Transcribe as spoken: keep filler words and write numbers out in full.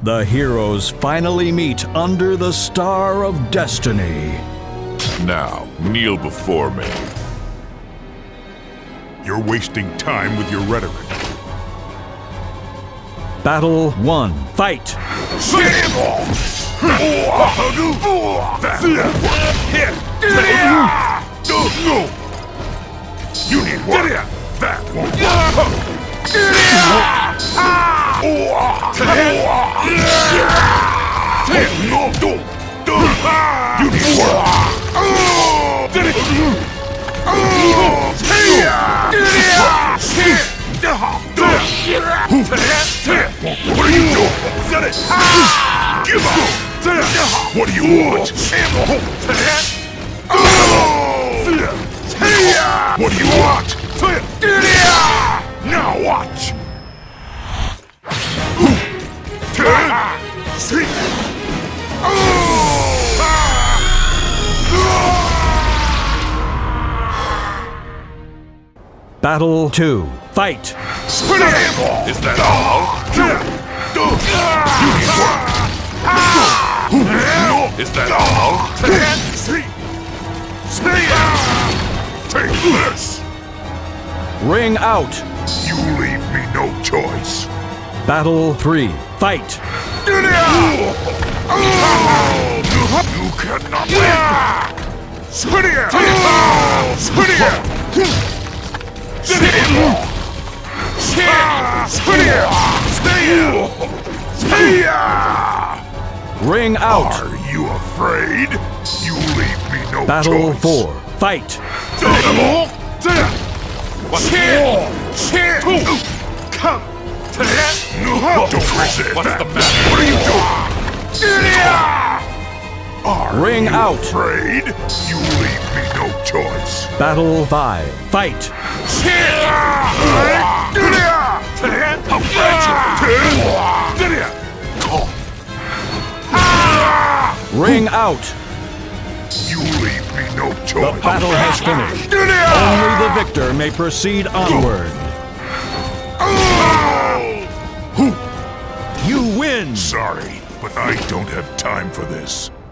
The heroes finally meet under the Star of Destiny. Now, kneel before me. You're wasting time with your rhetoric. Battle one. Fight! You need work. That won't You need work. What are you doing? Give up! What do you want? What do you want? Now watch! Battle two. Fight! Is that all? Is that all? Take this! Ring out! You leave me no choice. Battle three. Fight! You cannot win! Spinning! Spinning! Ring out! Are you afraid? You leave me no Battle choice. four. Fight! What's Come! Don't resist! What's the matter? What are you doing? Are Ring you out! afraid? You leave me no choice. Battle five. Fight! Ring out! You leave me no The choice. battle has finished. Only the victor may proceed onward. You win! Sorry, but I don't have time for this.